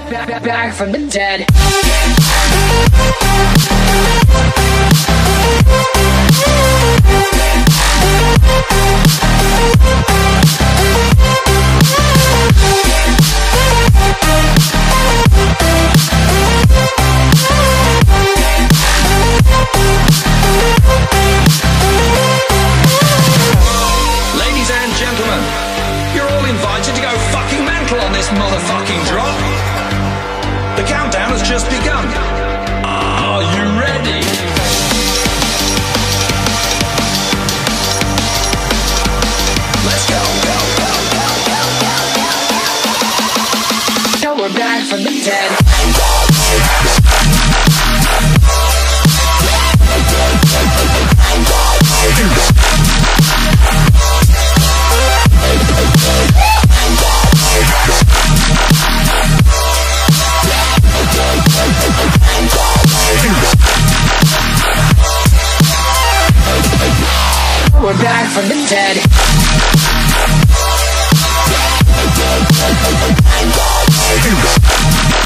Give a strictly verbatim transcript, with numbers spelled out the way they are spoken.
back, back, back from the dead. Ladies and gentlemen, you're all invited to go fucking mental on this motherfucking drop. The countdown has just begun. Are you ready? Let's go, go, go, go, go, go, go. Now we're back from the dead. We're back from the dead.